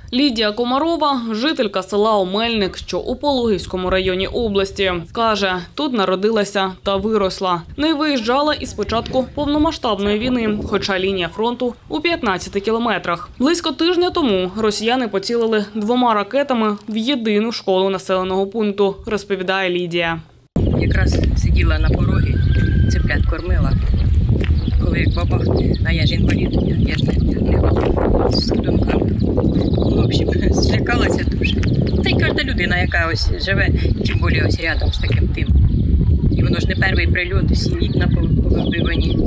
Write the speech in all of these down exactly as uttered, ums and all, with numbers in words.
Лідія Комарова – жителька села Омельник, що у Пологівському районі області. Каже, тут народилася та виросла. Не виїжджала із початку повномасштабної війни, хоча лінія фронту у п'ятнадцяти кілометрах. Близько тижня тому росіяни поцілили двома ракетами в єдину школу населеного пункту, розповідає Лідія. Якраз сиділа на порогі, цеплят кормила. Коли бабах, а я ж інвалід, я ж не, не готова з думками. В общем, злякалася дуже. Та й кожна людина, яка ось живе, тим більше ось рядом з таким тим. І воно ж не перший прильот, всі вікна повибивані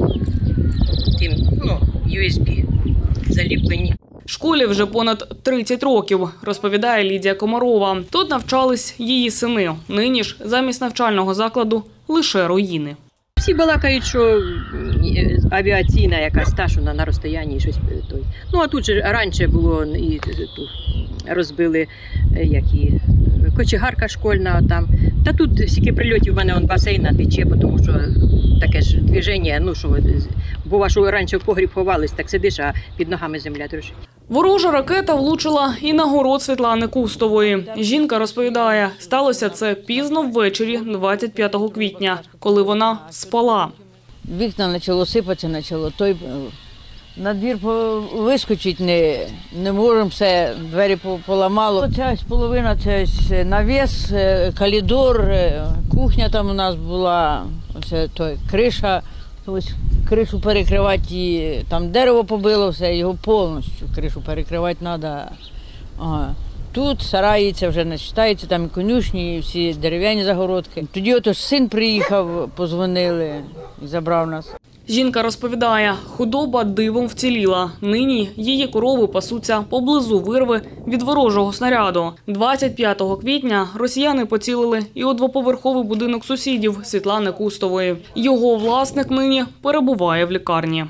тим, ну, ю ес бі заліплені. Школі вже понад тридцять років, розповідає Лідія Комарова. Тут навчались її сини. Нині ж замість навчального закладу лише руїни. Всі балакають, що авіаційна якась та, що на розстоянні щось той. Ну, а тут же раніше було і тут розбили які кочегарка школьна там. Та тут стільки прильотів, в мене он басейн тече, тому що таке ж движення, ну що, бува, що раніше в погріб ховались, так сидиш, а під ногами земля дрожить. Ворожа ракета влучила і на город Світлани Кустової. Жінка розповідає, сталося це пізно ввечері двадцять п'ятого квітня, коли вона спала. Вікна почало сипатися, почало той на двір вискочити не, не можемо, все, двері поламало. Ця половина, це навіс, коридор, кухня там у нас була, це той, криша. Ось кришу перекривати, і там дерево побило все, його повністю кришу перекривати треба. Ага. Тут сараї, це вже не вважається, там і конюшні, і всі дерев'яні загородки. Тоді ото син приїхав, позвонили і забрав нас. Жінка розповідає, худоба дивом вціліла. Нині її корови пасуться поблизу вирви від ворожого снаряду. двадцять п'ятого квітня росіяни поцілили і у двоповерховий будинок сусідів Світлани Кустової. Його власник нині перебуває в лікарні.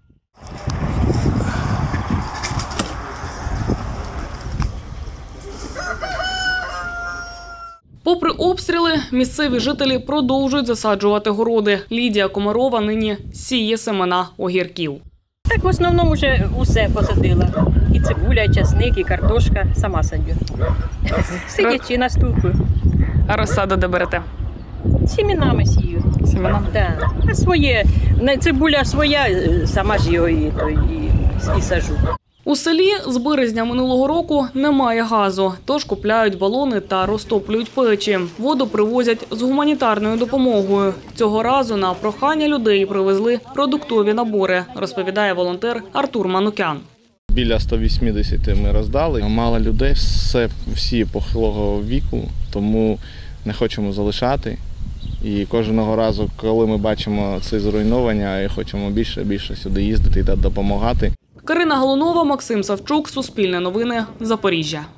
Попри обстріли, місцеві жителі продовжують засаджувати городи. Лідія Комарова нині сіє семена огірків. Так в основному вже усе посадила. І цибуля, і часник, і картошка. Сама садю. Сидячи на стулку. А розсаду де берете? Сімінами сію. Сімінами? Так. А своє, цибуля своя, сама ж його і, і, і сажу. У селі з березня минулого року немає газу, тож купляють балони та розтоплюють печі. Воду привозять з гуманітарною допомогою. Цього разу на прохання людей привезли продуктові набори, розповідає волонтер Артур Манукян. Біля ста вісімдесяти ми роздали. Мало людей, все, всі похилого віку, тому не хочемо залишати. І кожного разу, коли ми бачимо це зруйнування, хочемо більше більше сюди їздити та допомагати. Карина Галунова, Максим Савчук, Суспільне новини, Запоріжжя.